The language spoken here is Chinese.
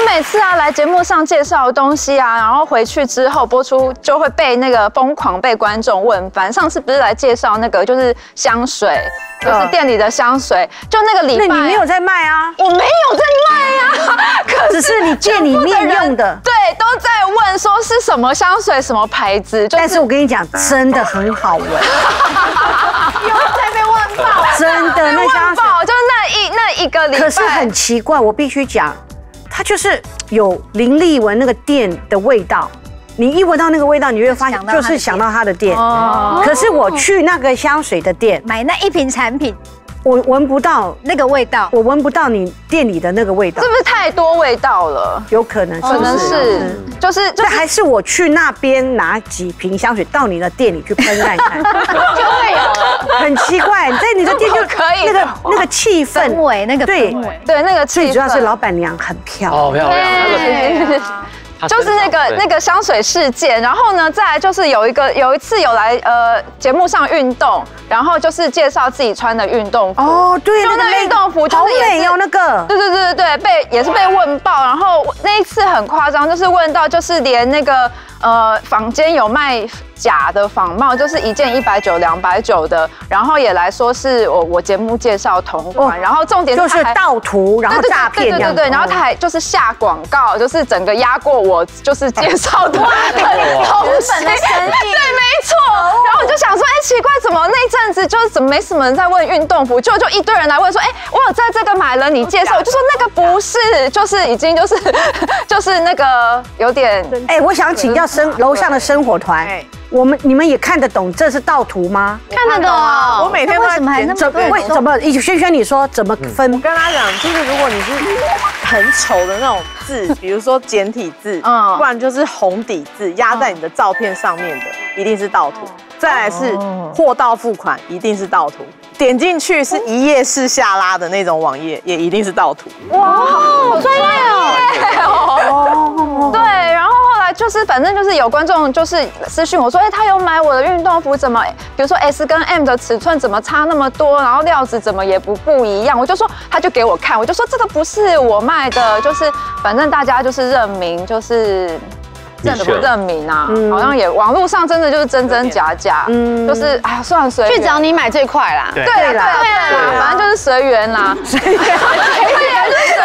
每次啊来节目上介绍的东西啊，然后回去之后播出就会被那个疯狂被观众问翻。上次不是来介绍那个就是香水，就是店里的香水，就那个礼拜， 那你没有在卖啊？ 我没有在卖啊，可只是你店里面用的， 对，都在问说是什么香水、什么牌子。 但是我跟你讲，真的很好闻， 又在被问爆， 真的那香水， 就是那一个礼拜。 可是很奇怪，我必须讲，它就是有林立文那个店的味道。你一闻到那个味道，你会发现就是想到他的店。可是我去那个香水的店买那一瓶产品， 我闻不到那个味道， 我闻不到你店里的那个味道， 是不是太多味道了？ 有可能， 可能是，就是还是我去那边拿几瓶香水到你的店里去喷看看， 就会有了。 很奇怪，在你的店就可以那个气氛氛围，那个氛围， 对那个气氛， 最主要是老板娘很漂亮， 哦，漂亮，那个。 就是那个香水事件，然后呢，再来就是有一次有来节目上运动，然后就是介绍自己穿的运动服。 哦，对， 就那运动服好美哦，那个。 对，也是被问爆，然后那一次很夸张，就是问到就是连那个坊间有卖假的仿冒，就是一件190、290的，然后也来说是我节目介绍同款，然后重点就是盗图，然后诈骗这样。 对，然后他还就是下广告，就是整个压过我就是介绍的东西，对，没错。然后我就想说，奇怪，怎么那阵子就是怎么没什么人在问运动服，就一堆人来问说，我有在这个买了，你介绍，我就说那个不是，就是已经就是那个有点。 我想请教楼上的生活团。你们也看得懂这是盗图吗？ 看得懂啊！ 我每天都在检测。 为什么？轩轩，你说怎么分？ 我跟他讲，就是如果你是很丑的那种字，比如说简体字，不然就是红底字压在你的照片上面的，一定是盗图。再来是货到付款，一定是盗图。点进去是一页式下拉的那种网页，也一定是盗图。 哇，好专业哦！对，然后后来就是反正就是有观众就是私讯我说，他有买我的运动服，怎么比如说 S 跟 M 的尺寸怎么差那么多，然后料子怎么也不一样，我就说他就给我看，我就说这个不是我卖的，就是反正大家就是认明就是。认明啊，好像也网络上真的就是真真假假，就是哎呀，算了，随缘。 去找你买最快啦。 对啦，反正就是随缘啦。随缘，对呀，就是随